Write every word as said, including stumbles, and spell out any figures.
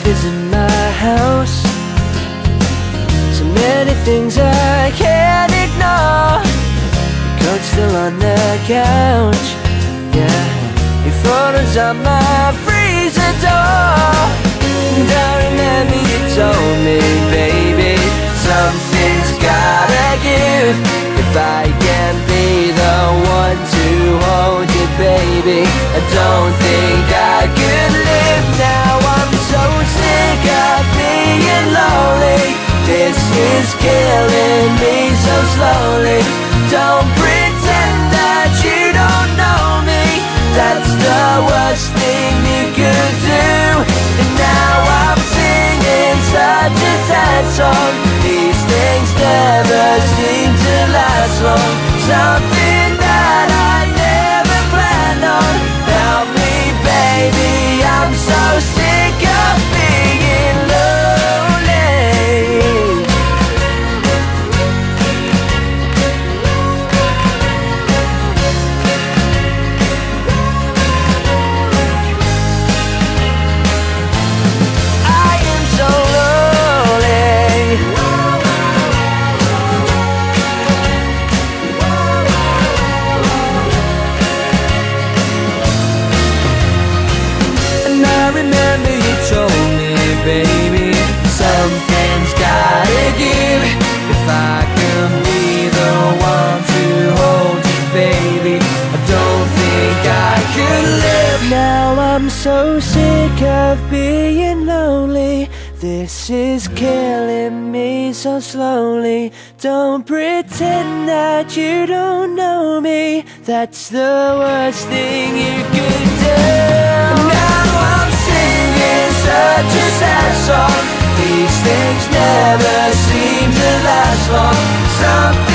is in my house. So many things I can't ignore. Your coat's still on the couch, yeah. Your photo's on my freezer door. And I remember you told me, baby, something's gotta give. If I can't be the one to hold you, baby, I don't think I could live. Now I'm so sick of being lonely. This is killing me so slowly. Don't pretend that you don't know me. That's the worst thing you could do. And now I'm singing such a sad song. These things never seem to last long. Something that I never planned on. Help me, baby, I'm so sick of being lonely. I am so lonely. And I remember you told me, baby, something's gotta give. If I can be the one to hold you, baby, I don't think I could live. Now I'm so sick of being lonely. This is killing me so slowly. Don't pretend that you don't know me. That's the worst thing you could do. Now I'm singing such a sad song. These things never seem to last long. Something